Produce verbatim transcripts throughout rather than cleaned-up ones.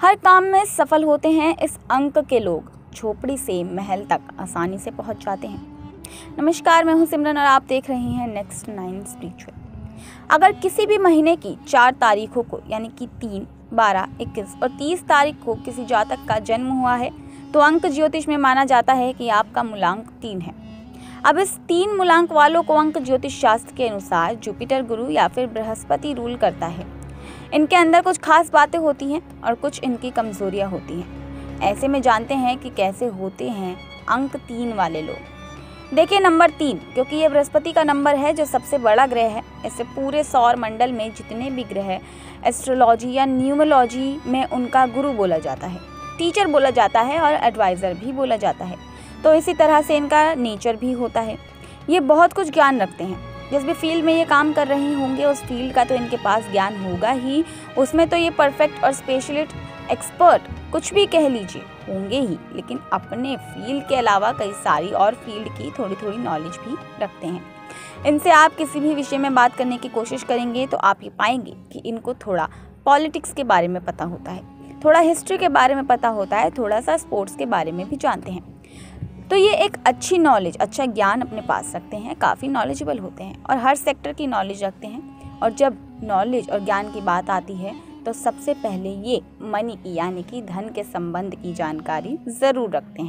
हर काम में सफल होते हैं इस अंक के लोग, झोपड़ी से महल तक आसानी से पहुंच जाते हैं। नमस्कार, मैं हूं सिमरन और आप देख रहे हैं नेक्स्ट नाइन स्पिरिचुअल। अगर किसी भी महीने की चार तारीखों को यानी कि तीन, बारह, इक्कीस और तीस तारीख को किसी जातक का जन्म हुआ है तो अंक ज्योतिष में माना जाता है कि आपका मूलांक तीन है। अब इस तीन मूलांक वालों को अंक ज्योतिष शास्त्र के अनुसार जुपिटर गुरु या फिर बृहस्पति रूल करता है। इनके अंदर कुछ खास बातें होती हैं और कुछ इनकी कमजोरियां होती हैं। ऐसे में जानते हैं कि कैसे होते हैं अंक तीन वाले लोग। देखिए, नंबर तीन, क्योंकि ये बृहस्पति का नंबर है जो सबसे बड़ा ग्रह है। इससे पूरे सौर मंडल में जितने भी ग्रह एस्ट्रोलॉजी या न्यूमोलॉजी में उनका गुरु बोला जाता है, टीचर बोला जाता है और एडवाइज़र भी बोला जाता है। तो इसी तरह से इनका नेचर भी होता है। ये बहुत कुछ ज्ञान रखते हैं। जिस भी फील्ड में ये काम कर रहे होंगे उस फील्ड का तो इनके पास ज्ञान होगा ही। उसमें तो ये परफेक्ट और स्पेशलिस्ट, एक्सपर्ट, कुछ भी कह लीजिए, होंगे ही। लेकिन अपने फील्ड के अलावा कई सारी और फील्ड की थोड़ी थोड़ी नॉलेज भी रखते हैं। इनसे आप किसी भी विषय में बात करने की कोशिश करेंगे तो आप ये पाएंगे कि इनको थोड़ा पॉलिटिक्स के बारे में पता होता है, थोड़ा हिस्ट्री के बारे में पता होता है, थोड़ा सा स्पोर्ट्स के बारे में भी जानते हैं। तो ये एक अच्छी नॉलेज, अच्छा ज्ञान अपने पास रखते हैं, काफ़ी नॉलेजेबल होते हैं और हर सेक्टर की नॉलेज रखते हैं। और जब नॉलेज और ज्ञान की बात आती है तो सबसे पहले ये मनी की यानी कि धन के संबंध की जानकारी ज़रूर रखते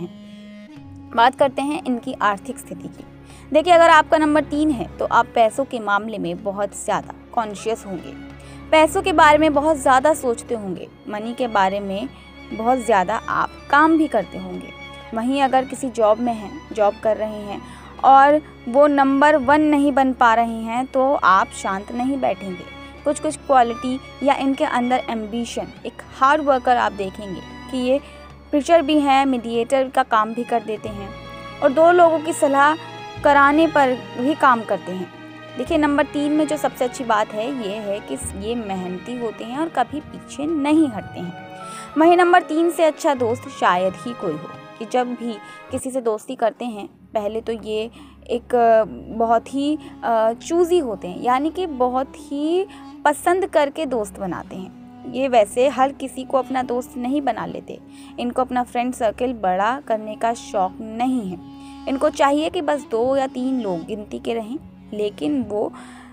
हैं। बात करते हैं इनकी आर्थिक स्थिति की। देखिए, अगर आपका नंबर तीन है तो आप पैसों के मामले में बहुत ज़्यादा कॉन्शियस होंगे, पैसों के बारे में बहुत ज़्यादा सोचते होंगे, मनी के बारे में बहुत ज़्यादा आप काम भी करते होंगे। वहीं अगर किसी जॉब में हैं, जॉब कर रहे हैं और वो नंबर वन नहीं बन पा रहे हैं तो आप शांत नहीं बैठेंगे। कुछ कुछ क्वालिटी या इनके अंदर एम्बिशन, एक हार्ड वर्कर आप देखेंगे कि ये प्रीचर भी हैं, मीडिएटर का काम भी कर देते हैं और दो लोगों की सलाह कराने पर भी काम करते हैं। देखिए, नंबर तीन में जो सबसे अच्छी बात है ये है कि ये मेहनती होते हैं और कभी पीछे नहीं हटते हैं। वहीं नंबर तीन से अच्छा दोस्त शायद ही कोई हो कि जब भी किसी से दोस्ती करते हैं पहले तो ये एक बहुत ही चूज़ी होते हैं, यानी कि बहुत ही पसंद करके दोस्त बनाते हैं। ये वैसे हर किसी को अपना दोस्त नहीं बना लेते। इनको अपना फ्रेंड सर्कल बड़ा करने का शौक़ नहीं है। इनको चाहिए कि बस दो या तीन लोग गिनती के रहें लेकिन वो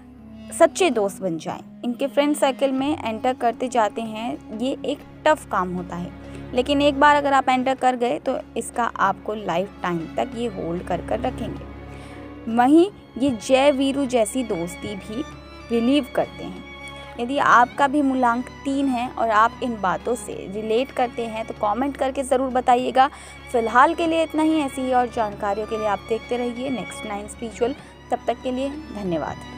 सच्चे दोस्त बन जाएं। इनके फ्रेंड सर्कल में एंटर करते जाते हैं, ये एक टफ़ काम होता है, लेकिन एक बार अगर आप एंटर कर गए तो इसका आपको लाइफ टाइम तक ये होल्ड कर कर रखेंगे। वहीं ये जय वीरू जैसी दोस्ती भी बिलीव करते हैं। यदि आपका भी मूलांक तीन है और आप इन बातों से रिलेट करते हैं तो कमेंट करके ज़रूर बताइएगा। फिलहाल के लिए इतना ही। ऐसी ही और जानकारियों के लिए आप देखते रहिए नेक्स्ट नाइन स्पिरिचुअल। तब तक के लिए धन्यवाद।